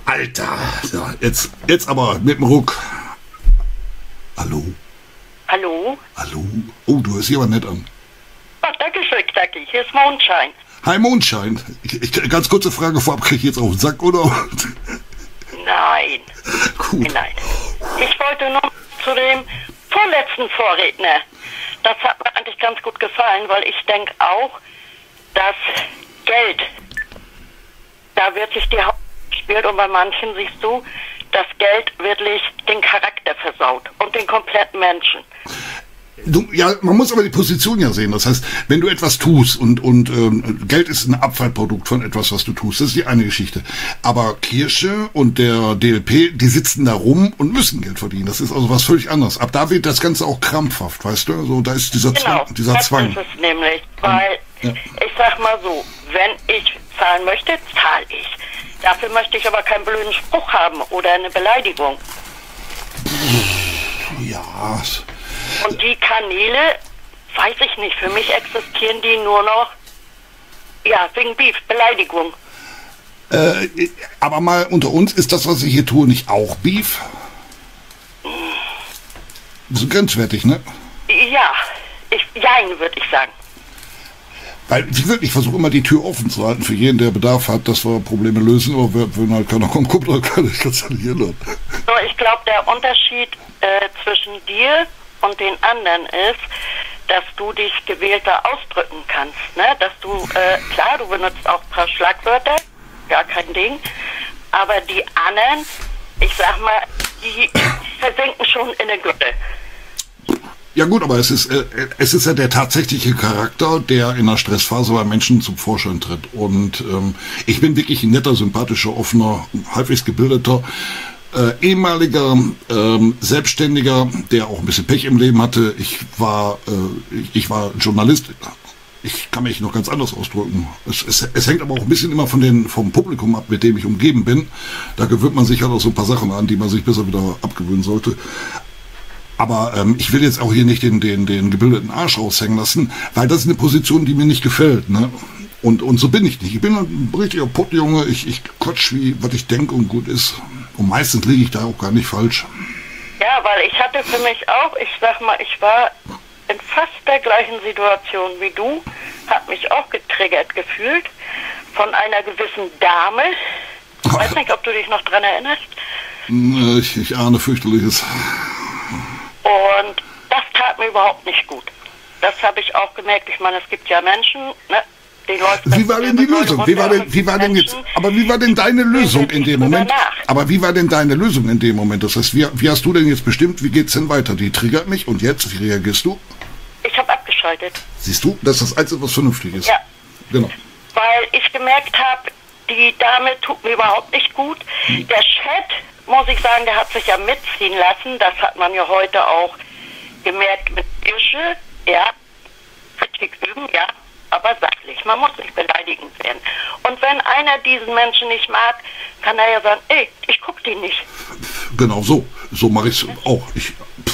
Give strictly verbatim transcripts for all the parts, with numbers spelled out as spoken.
Alter, ja, jetzt, jetzt aber mit dem Ruck. Hallo? Hallo? Hallo? Oh, du hörst dich aber nett an. Ach, danke schön, Knacki. Hier ist Mondschein. Hi, Mondschein. Ich, ich, ganz kurze Frage vorab, krieg ich jetzt auf den Sack, oder? Nein. Gut. Nein. Ich wollte nur zu dem vorletzten Vorredner. Das hat mir eigentlich ganz gut gefallen, weil ich denke auch, dass Geld, da wird sich die Hauptrolle gespielt und bei manchen siehst du, dass Geld wirklich den Charakter versaut und den kompletten Menschen. Du, ja, man muss aber die Position ja sehen. Das heißt, wenn du etwas tust und, und ähm, Geld ist ein Abfallprodukt von etwas, was du tust, das ist die eine Geschichte. Aber Kirche und der D L P, die sitzen da rum und müssen Geld verdienen. Das ist also was völlig anderes. Ab da wird das Ganze auch krampfhaft, weißt du? So, da ist dieser Genau, Zwang. Dieser das Zwang. ist es nämlich. Weil, ja. ich sag mal so, wenn ich zahlen möchte, zahle ich. Dafür möchte ich aber keinen blöden Spruch haben oder eine Beleidigung. Ja. Und die Kanäle, weiß ich nicht, für mich existieren die nur noch, ja, wegen Beef, Beleidigung. Äh, aber mal unter uns, ist das, was ich hier tue, nicht auch Beef? So grenzwertig, ne? Ja, ich, jein, würde ich sagen. Weil ich wirklich versuche immer die Tür offen zu halten für jeden, der Bedarf hat, dass wir Probleme lösen, aber wenn halt keiner kommt, kommt halt keiner, ich kann es nicht ändern. So, ich glaube, der Unterschied äh, zwischen dir und den anderen ist, dass du dich gewählter ausdrücken kannst, ne? Dass du, äh, klar, du benutzt auch ein paar Schlagwörter, gar kein Ding, aber die anderen, ich sag mal, die versinken schon in der Gülle. Ja gut, aber es ist, äh, es ist ja der tatsächliche Charakter, der in einer Stressphase bei Menschen zum Vorschein tritt. Und ähm, ich bin wirklich ein netter, sympathischer, offener, halbwegs gebildeter, Äh, ehemaliger ähm, Selbstständiger, der auch ein bisschen Pech im Leben hatte. Ich war, äh, ich, ich war Journalist. Ich kann mich noch ganz anders ausdrücken. Es, es, es hängt aber auch ein bisschen immer von den, vom Publikum ab, mit dem ich umgeben bin. Da gewöhnt man sich halt auch so ein paar Sachen an, die man sich besser wieder abgewöhnen sollte. Aber ähm, ich will jetzt auch hier nicht den, den, den gebildeten Arsch raushängen lassen, weil das ist eine Position, die mir nicht gefällt. Ne? Und, und so bin ich nicht. Ich bin ein richtiger Puttjunge. Ich, ich quatsch, wie was ich denke und gut ist. Und meistens liege ich da auch gar nicht falsch. Ja, weil ich hatte für mich auch, ich sag mal, ich war in fast der gleichen Situation wie du, hab mich auch getriggert gefühlt von einer gewissen Dame. Ich weiß nicht, ob du dich noch dran erinnerst. Ich, ich ahne fürchterliches. Und das tat mir überhaupt nicht gut. Das habe ich auch gemerkt. Ich meine, es gibt ja Menschen, ne? Wie war denn die Lösung? Wie war denn, wie war denn jetzt, aber wie war denn deine Lösung in dem Moment? Aber wie war denn deine Lösung in dem Moment? Das heißt, wie, wie hast du denn jetzt bestimmt, wie geht's denn weiter? Die triggert mich und jetzt, wie reagierst du? Ich habe abgeschaltet. Siehst du, das ist das Einzige, was vernünftig ist. Ja. Genau. Weil ich gemerkt habe, die Dame tut mir überhaupt nicht gut. Hm. Der Chat, muss ich sagen, der hat sich ja mitziehen lassen. Das hat man ja heute auch gemerkt mit Irsche. Ja, Kritik üben, ja. Aber sachlich, man muss nicht beleidigend werden. Und wenn einer diesen Menschen nicht mag, kann er ja sagen, ey, ich guck die nicht. Genau so, so mache ich es auch. Ich,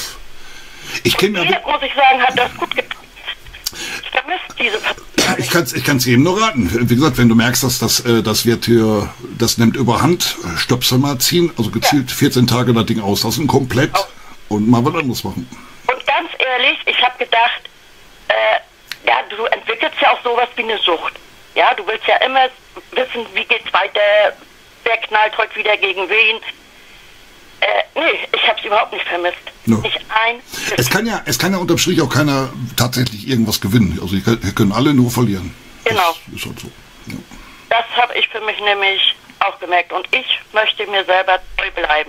ich kenne ja... muss ich sagen, hat das gut getan. Ich vermisse diese Person. Ich kann es ich kann's jedem nur raten. Wie gesagt, wenn du merkst, dass das, äh, das wird hier, das nimmt überhand, Stöpsel mal ziehen, also gezielt ja. vierzehn Tage das Ding auslassen, komplett auch. Und mal was anderes machen. Und ganz ehrlich, ich habe gedacht, äh, ja, du entwickelst ja auch sowas wie eine Sucht. Ja, du willst ja immer wissen, wie geht's weiter, wer knallt heute wieder gegen wen. Äh, nee, ich hab's überhaupt nicht vermisst. No. Nicht ein. Es kann ja, es kann ja unterm Strich auch keiner tatsächlich irgendwas gewinnen. Also wir können alle nur verlieren. Genau. Das ist halt so. Ja. Das habe ich für mich nämlich auch gemerkt. Und ich möchte mir selber treu bleiben.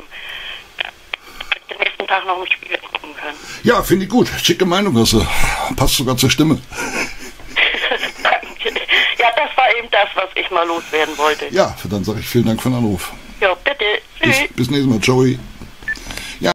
Den nächsten Tag noch im Spiegel gucken können. Ja, finde ich gut. Schicke Meinung, hast du. Passt sogar zur Stimme. Danke. Ja, das war eben das, was ich mal loswerden wollte. Ja, dann sage ich vielen Dank für den Anruf. Ja, bitte. Tschüss. Bis, bis nächstes Mal. Ciao.